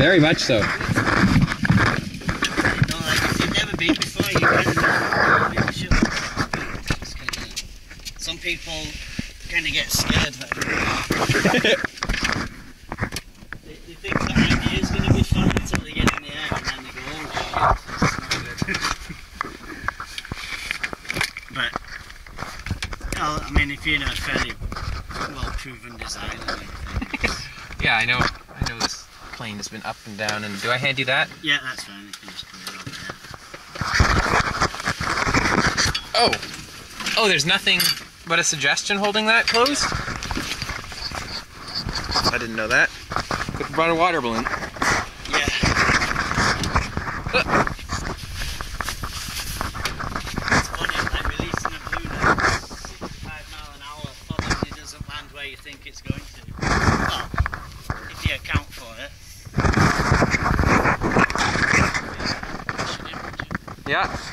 Very much so. No, like if you've never been before, you can sure. Some people kind of get scared. They think that idea is going to be fun until they get in the air and then they go, oh shit, it's not good. But, no, I mean, if you're in a fairly well-proven design and everything. Yeah, I know this plane has been up and down, and do I hand you that? Yeah, that's fine. You can just put it on there. Oh, there's nothing but a suggestion holding that closed? I didn't know that. Could have brought a water balloon. Yeah. It's funny, like releasing a balloon at 65 miles an hour probably doesn't land where you think it's going to. Well, if you account for it. Yeah.